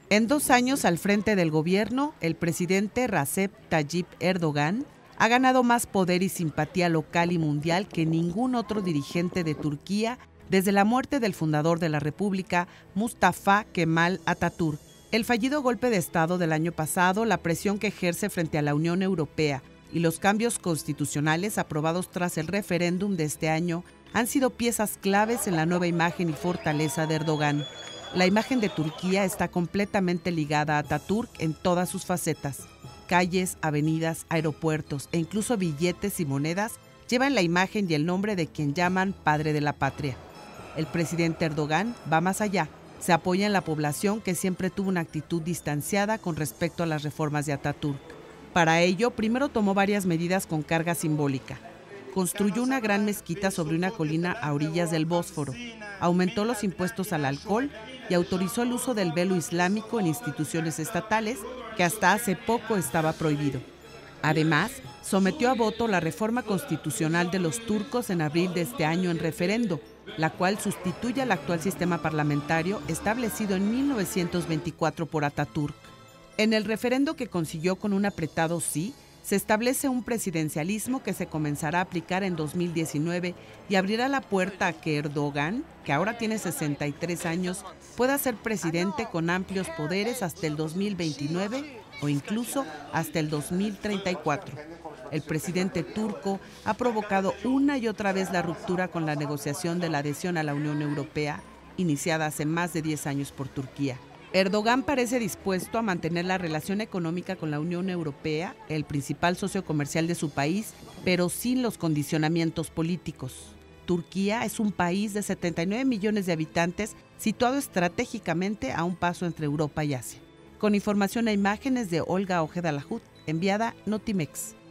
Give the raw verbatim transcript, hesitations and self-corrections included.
En dos años al frente del gobierno, el presidente Recep Tayyip Erdogan ha ganado más poder y simpatía local y mundial que ningún otro dirigente de Turquía desde la muerte del fundador de la República, Mustafa Kemal Atatürk. El fallido golpe de Estado del año pasado, la presión que ejerce frente a la Unión Europea y los cambios constitucionales aprobados tras el referéndum de este año han sido piezas claves en la nueva imagen y fortaleza de Erdogan. La imagen de Turquía está completamente ligada a Atatürk en todas sus facetas. Calles, avenidas, aeropuertos e incluso billetes y monedas llevan la imagen y el nombre de quien llaman padre de la patria. El presidente Erdogan va más allá. Se apoya en la población que siempre tuvo una actitud distanciada con respecto a las reformas de Atatürk. Para ello, primero tomó varias medidas con carga simbólica. Construyó una gran mezquita sobre una colina a orillas del Bósforo, aumentó los impuestos al alcohol y autorizó el uso del velo islámico en instituciones estatales, que hasta hace poco estaba prohibido. Además, sometió a voto la reforma constitucional de los turcos en abril de este año en referendo, la cual sustituye al actual sistema parlamentario establecido en mil novecientos veinticuatro por Atatürk. En el referendo que consiguió con un apretado sí, se establece un presidencialismo que se comenzará a aplicar en dos mil diecinueve y abrirá la puerta a que Erdogan, que ahora tiene sesenta y tres años, pueda ser presidente con amplios poderes hasta el dos mil veintinueve o incluso hasta el dos mil treinta y cuatro. El presidente turco ha provocado una y otra vez la ruptura con la negociación de la adhesión a la Unión Europea, iniciada hace más de diez años por Turquía. Erdogan parece dispuesto a mantener la relación económica con la Unión Europea, el principal socio comercial de su país, pero sin los condicionamientos políticos. Turquía es un país de setenta y nueve millones de habitantes, situado estratégicamente a un paso entre Europa y Asia. Con información e imágenes de Olga Ojeda Lahut, enviada Notimex.